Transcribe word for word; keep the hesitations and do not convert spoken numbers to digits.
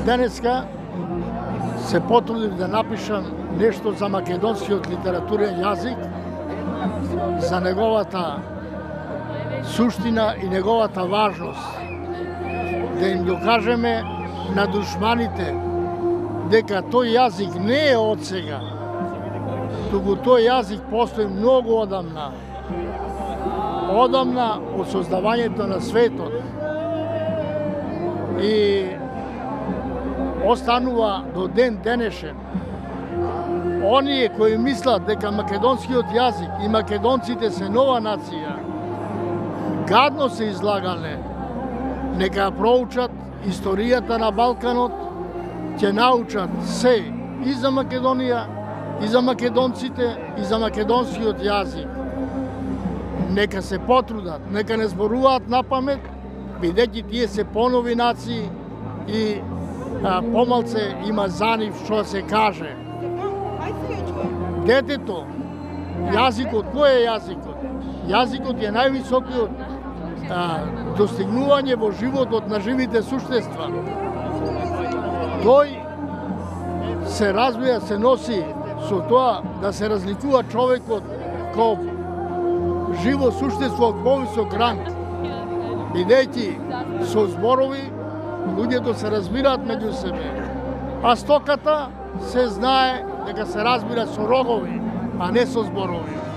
Денеска се потрудив да напишам нешто за македонскиот литературен јазик, за неговата суштина и неговата важност. Да им докажеме на душманите дека тој јазик не е од сега, туку тој јазик постои многу одамна. Одамна од создавањето на светот. И останува до ден денешен. Оние кои мислат дека македонскиот јазик и македонците се нова нација, гадно се излагале. Нека проучат историјата на Балканот, ќе научат се и за Македонија, и за македонците, и за македонскиот јазик. Нека се потрудат, нека не зборуваат на памет, бидејќи тие се понови нации и а, помалце има за нив што се каже. Детето, јазикот, кој е јазикот? Јазикот е највисокиот а, достигнување во животот на живите суштества. Тој се развија, се носи со тоа да се разликува човекот како живо суштество од повисок ранг, бидејќи со зборови луѓето се разбираат меѓу себе, а стоката се знае дека се разбира со рогови, а не со зборови.